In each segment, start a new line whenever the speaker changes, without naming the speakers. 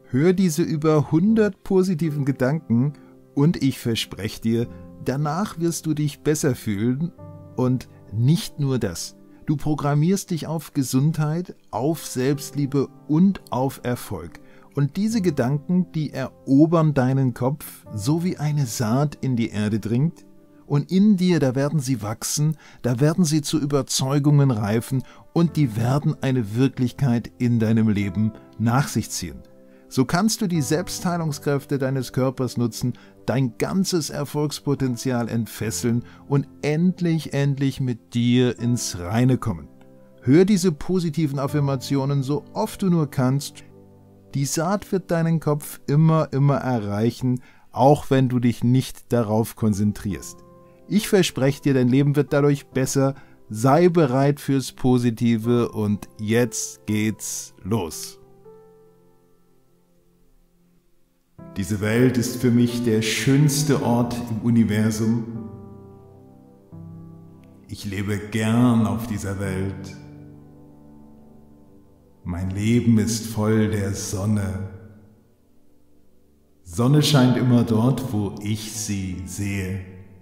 Hör diese über 100 positiven Gedanken und ich verspreche dir, danach wirst du dich besser fühlen und nicht nur das. Du programmierst dich auf Gesundheit, auf Selbstliebe und auf Erfolg. Und diese Gedanken, die erobern deinen Kopf, so wie eine Saat in die Erde dringt. Und in dir, da werden sie wachsen, da werden sie zu Überzeugungen reifen und die werden eine Wirklichkeit in deinem Leben nach sich ziehen. So kannst du die Selbstheilungskräfte deines Körpers nutzen, dein ganzes Erfolgspotenzial entfesseln und endlich mit dir ins Reine kommen. Hör diese positiven Affirmationen so oft du nur kannst. Die Saat wird deinen Kopf immer erreichen, auch wenn du dich nicht darauf konzentrierst. Ich verspreche dir, dein Leben wird dadurch besser. Sei bereit fürs Positive und jetzt geht's los. Diese Welt ist für mich der schönste Ort im Universum. Ich lebe gern auf dieser Welt. Mein Leben ist voll der Sonne. Sonne scheint immer dort, wo ich sie sehe.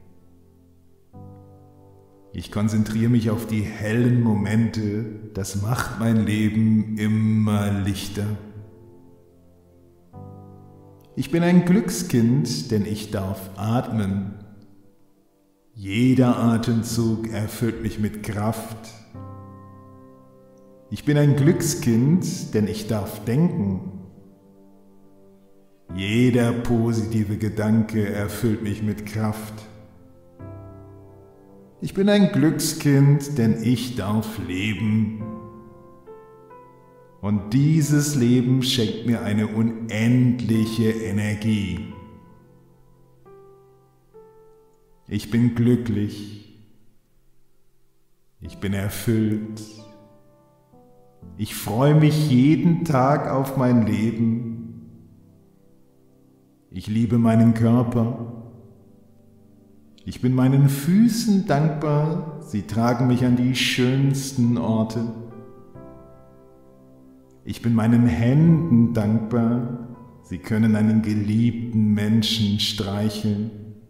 Ich konzentriere mich auf die hellen Momente, das macht mein Leben immer lichter. Ich bin ein Glückskind, denn ich darf atmen. Jeder Atemzug erfüllt mich mit Kraft. Ich bin ein Glückskind, denn ich darf denken. Jeder positive Gedanke erfüllt mich mit Kraft. Ich bin ein Glückskind, denn ich darf leben. Und dieses Leben schenkt mir eine unendliche Energie. Ich bin glücklich. Ich bin erfüllt. Ich freue mich jeden Tag auf mein Leben. Ich liebe meinen Körper. Ich bin meinen Füßen dankbar. Sie tragen mich an die schönsten Orte. Ich bin meinen Händen dankbar, sie können einen geliebten Menschen streicheln.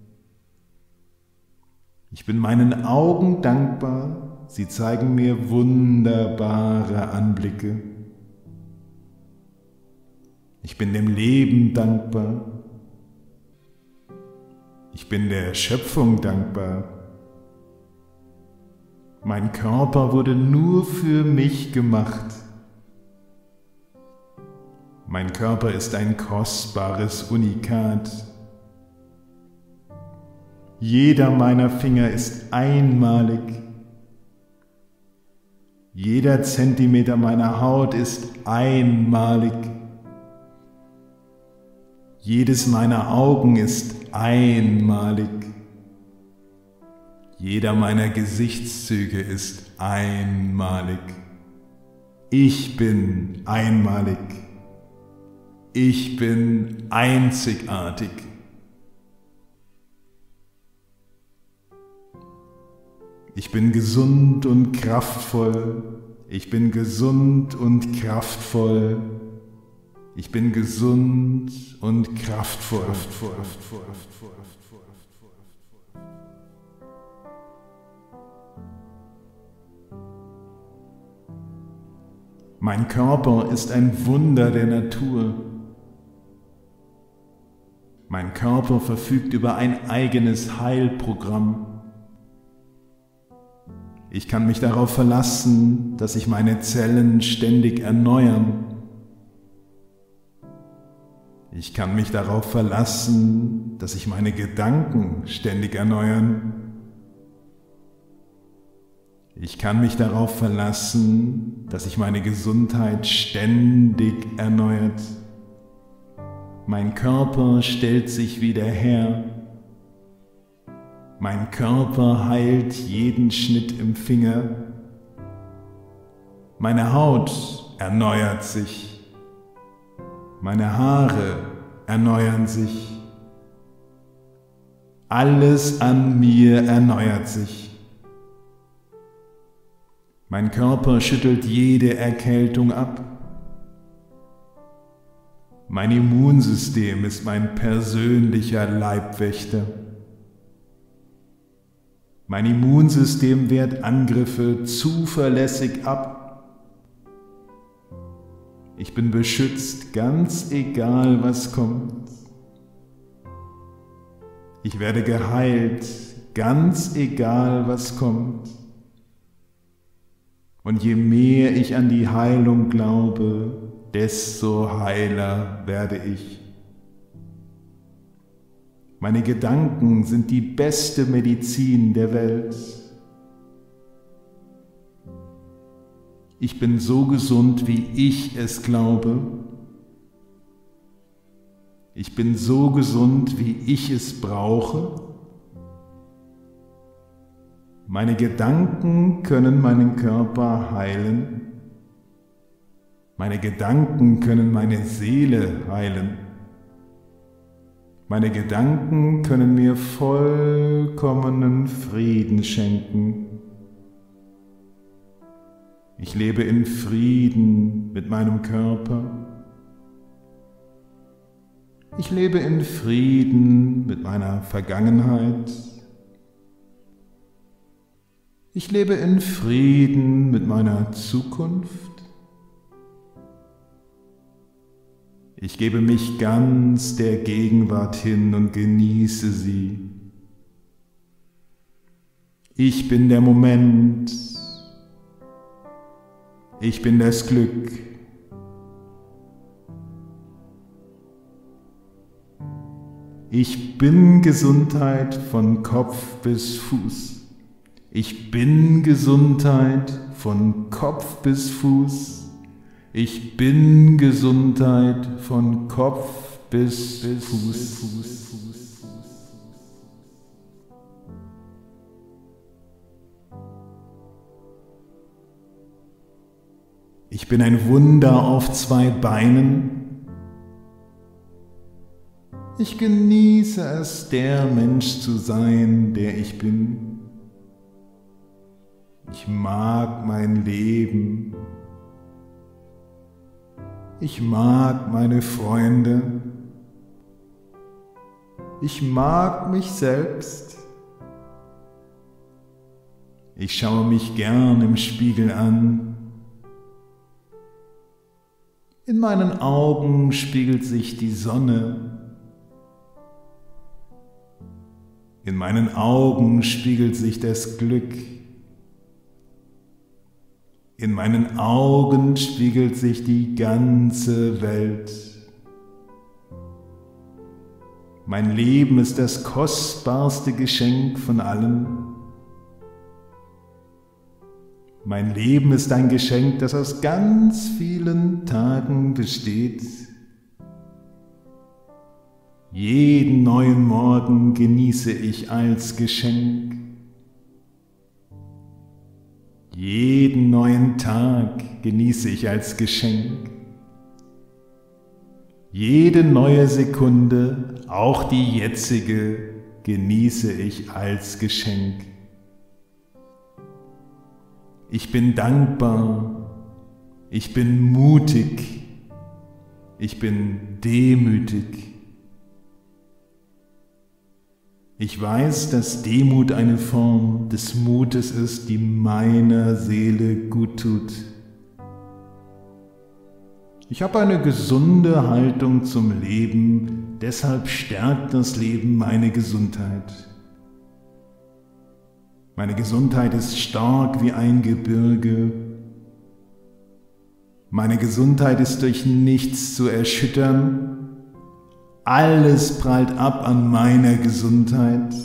Ich bin meinen Augen dankbar, sie zeigen mir wunderbare Anblicke. Ich bin dem Leben dankbar. Ich bin der Schöpfung dankbar. Mein Körper wurde nur für mich gemacht. Mein Körper ist ein kostbares Unikat. Jeder meiner Finger ist einmalig. Jeder Zentimeter meiner Haut ist einmalig. Jedes meiner Augen ist einmalig. Jeder meiner Gesichtszüge ist einmalig. Ich bin einmalig. Ich bin einzigartig. Ich bin gesund und kraftvoll. Ich bin gesund und kraftvoll. Ich bin gesund und kraftvoll. Mein Körper ist ein Wunder der Natur. Mein Körper verfügt über ein eigenes Heilprogramm. Ich kann mich darauf verlassen, dass sich meine Zellen ständig erneuern. Ich kann mich darauf verlassen, dass sich meine Gedanken ständig erneuern. Ich kann mich darauf verlassen, dass sich meine Gesundheit ständig erneuert. Mein Körper stellt sich wieder her. Mein Körper heilt jeden Schnitt im Finger. Meine Haut erneuert sich. Meine Haare erneuern sich. Alles an mir erneuert sich. Mein Körper schüttelt jede Erkältung ab. Mein Immunsystem ist mein persönlicher Leibwächter. Mein Immunsystem wehrt Angriffe zuverlässig ab. Ich bin beschützt, ganz egal was kommt. Ich werde geheilt, ganz egal was kommt. Und je mehr ich an die Heilung glaube, desto heiler werde ich. Meine Gedanken sind die beste Medizin der Welt. Ich bin so gesund, wie ich es glaube. Ich bin so gesund, wie ich es brauche. Meine Gedanken können meinen Körper heilen. Meine Gedanken können meine Seele heilen. Meine Gedanken können mir vollkommenen Frieden schenken. Ich lebe in Frieden mit meinem Körper. Ich lebe in Frieden mit meiner Vergangenheit. Ich lebe in Frieden mit meiner Zukunft. Ich gebe mich ganz der Gegenwart hin und genieße sie. Ich bin der Moment. Ich bin das Glück. Ich bin Gesundheit von Kopf bis Fuß. Ich bin Gesundheit von Kopf bis Fuß. Ich bin Gesundheit von Kopf bis Fuß. Ich bin ein Wunder auf zwei Beinen. Ich genieße es, der Mensch zu sein, der ich bin. Ich mag mein Leben. Ich mag meine Freunde. Ich mag mich selbst. Ich schaue mich gern im Spiegel an. In meinen Augen spiegelt sich die Sonne. In meinen Augen spiegelt sich das Glück. In meinen Augen spiegelt sich die ganze Welt. Mein Leben ist das kostbarste Geschenk von allen. Mein Leben ist ein Geschenk, das aus ganz vielen Tagen besteht. Jeden neuen Morgen genieße ich als Geschenk. Jeden neuen Tag genieße ich als Geschenk. Jede neue Sekunde, auch die jetzige, genieße ich als Geschenk. Ich bin dankbar, ich bin mutig, ich bin demütig. Ich weiß, dass Demut eine Form des Mutes ist, die meiner Seele gut tut. Ich habe eine gesunde Haltung zum Leben, deshalb stärkt das Leben meine Gesundheit. Meine Gesundheit ist stark wie ein Gebirge. Meine Gesundheit ist durch nichts zu erschüttern. Alles prallt ab an meiner Gesundheit.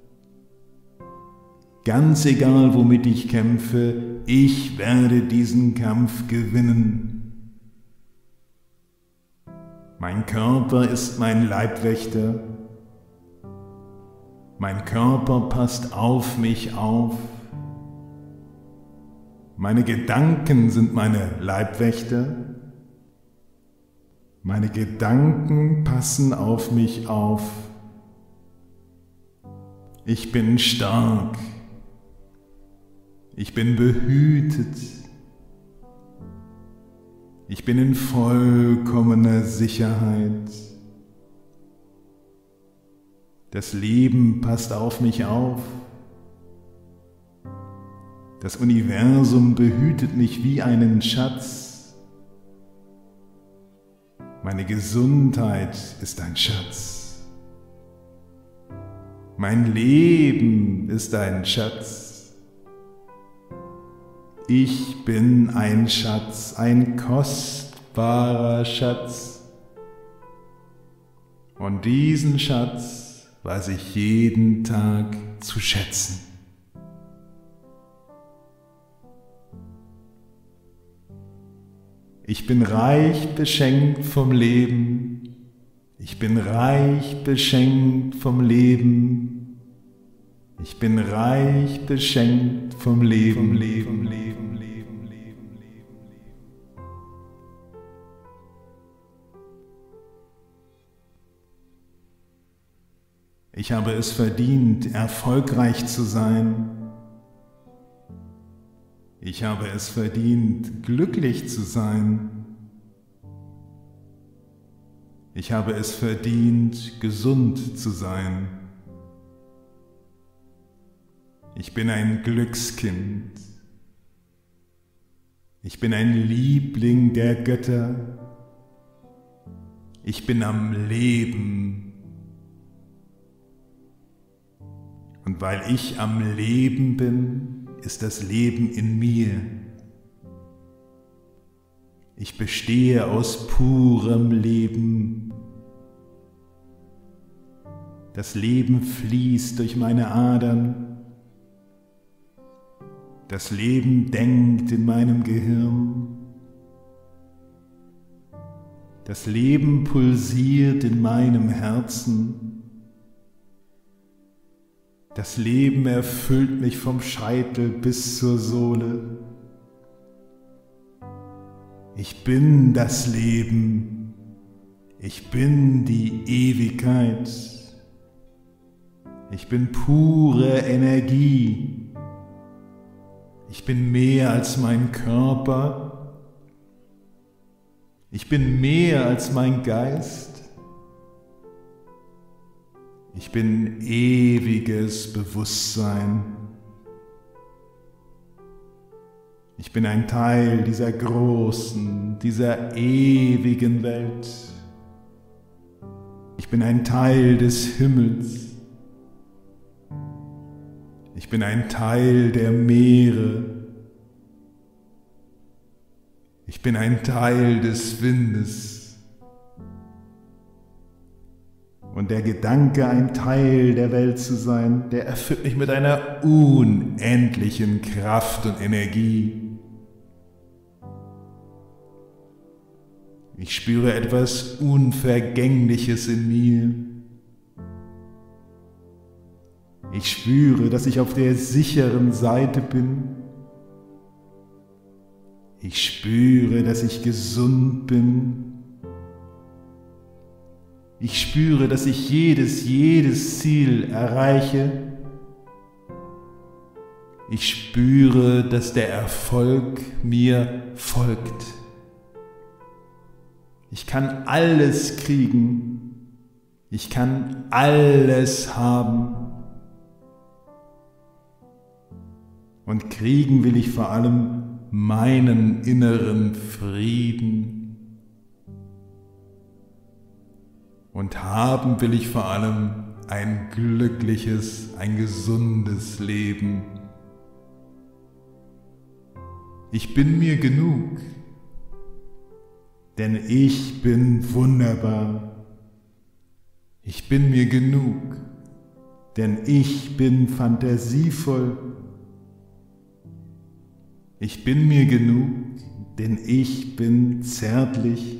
Ganz egal, womit ich kämpfe, ich werde diesen Kampf gewinnen. Mein Körper ist mein Leibwächter. Mein Körper passt auf mich auf. Meine Gedanken sind meine Leibwächter. Meine Gedanken passen auf mich auf. Ich bin stark. Ich bin behütet. Ich bin in vollkommener Sicherheit. Das Leben passt auf mich auf. Das Universum behütet mich wie einen Schatz. Meine Gesundheit ist ein Schatz. Mein Leben ist ein Schatz. Ich bin ein Schatz, ein kostbarer Schatz. Und diesen Schatz weiß ich jeden Tag zu schätzen. Ich bin reich beschenkt vom Leben. Ich bin reich beschenkt vom Leben. Ich bin reich beschenkt vom Leben, Leben, Leben, Leben, Leben, Leben. Ich habe es verdient, erfolgreich zu sein. Ich habe es verdient, glücklich zu sein. Ich habe es verdient, gesund zu sein. Ich bin ein Glückskind. Ich bin ein Liebling der Götter. Ich bin am Leben. Und weil ich am Leben bin, ist das Leben in mir. Ich bestehe aus purem Leben. Das Leben fließt durch meine Adern. Das Leben denkt in meinem Gehirn. Das Leben pulsiert in meinem Herzen. Das Leben erfüllt mich vom Scheitel bis zur Sohle. Ich bin das Leben. Ich bin die Ewigkeit. Ich bin pure Energie. Ich bin mehr als mein Körper. Ich bin mehr als mein Geist. Ich bin ewiges Bewusstsein. Ich bin ein Teil dieser großen, dieser ewigen Welt. Ich bin ein Teil des Himmels. Ich bin ein Teil der Meere. Ich bin ein Teil des Windes. Und der Gedanke, ein Teil der Welt zu sein, der erfüllt mich mit einer unendlichen Kraft und Energie. Ich spüre etwas Unvergängliches in mir. Ich spüre, dass ich auf der sicheren Seite bin. Ich spüre, dass ich gesund bin. Ich spüre, dass ich jedes Ziel erreiche. Ich spüre, dass der Erfolg mir folgt. Ich kann alles kriegen. Ich kann alles haben. Und kriegen will ich vor allem meinen inneren Frieden. Und haben will ich vor allem ein glückliches, ein gesundes Leben. Ich bin mir genug, denn ich bin wunderbar. Ich bin mir genug, denn ich bin fantasievoll. Ich bin mir genug, denn ich bin zärtlich.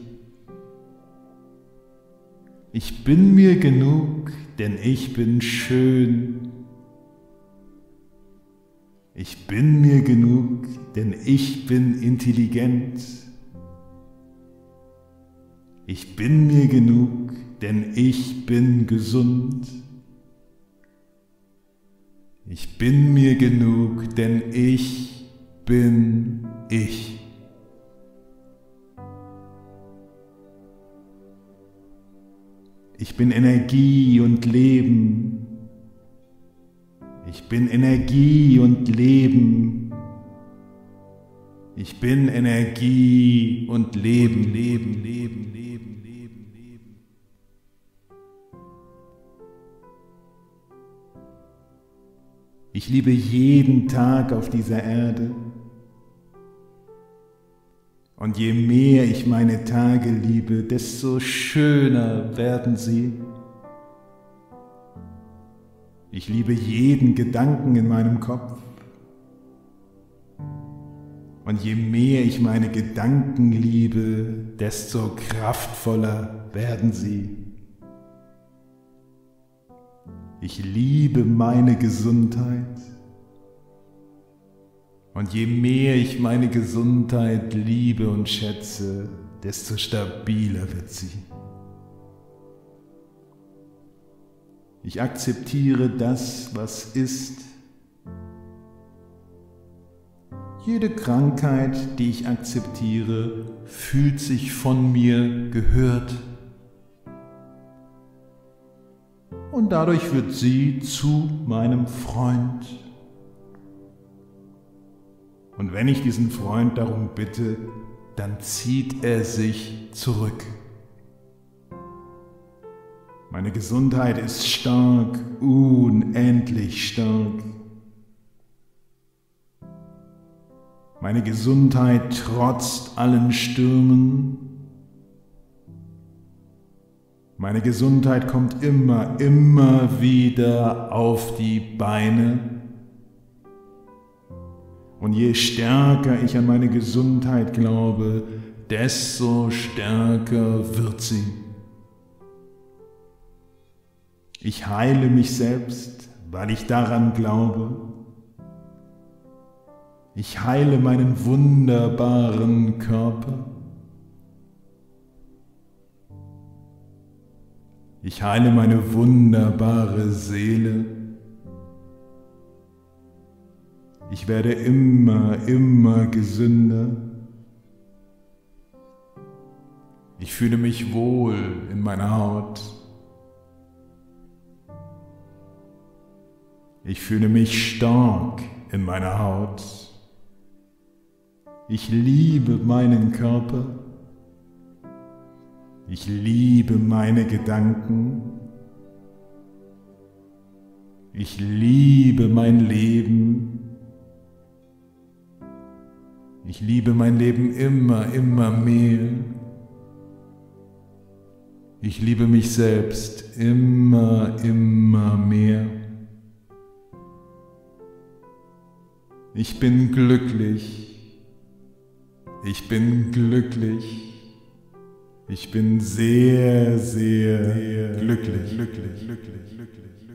Ich bin mir genug, denn ich bin schön. Ich bin mir genug, denn ich bin intelligent. Ich bin mir genug, denn ich bin gesund. Ich bin mir genug, denn ich bin ich. Ich bin Energie und Leben. Ich bin Energie und Leben. Ich bin Energie und Leben, Leben, Leben, Leben, Leben, Leben. Ich liebe jeden Tag auf dieser Erde. Und je mehr ich meine Tage liebe, desto schöner werden sie. Ich liebe jeden Gedanken in meinem Kopf. Und je mehr ich meine Gedanken liebe, desto kraftvoller werden sie. Ich liebe meine Gesundheit. Und je mehr ich meine Gesundheit liebe und schätze, desto stabiler wird sie. Ich akzeptiere das, was ist. Jede Krankheit, die ich akzeptiere, fühlt sich von mir gehört. Und dadurch wird sie zu meinem Freund. Und wenn ich diesen Freund darum bitte, dann zieht er sich zurück. Meine Gesundheit ist stark, unendlich stark. Meine Gesundheit trotzt allen Stürmen. Meine Gesundheit kommt immer wieder auf die Beine. Und je stärker ich an meine Gesundheit glaube, desto stärker wird sie. Ich heile mich selbst, weil ich daran glaube. Ich heile meinen wunderbaren Körper. Ich heile meine wunderbare Seele. Ich werde immer gesünder. Ich fühle mich wohl in meiner Haut. Ich fühle mich stark in meiner Haut. Ich liebe meinen Körper. Ich liebe meine Gedanken. Ich liebe mein Leben. Ich liebe mein Leben immer mehr. Ich liebe mich selbst immer mehr. Ich bin glücklich. Ich bin glücklich. Ich bin sehr glücklich.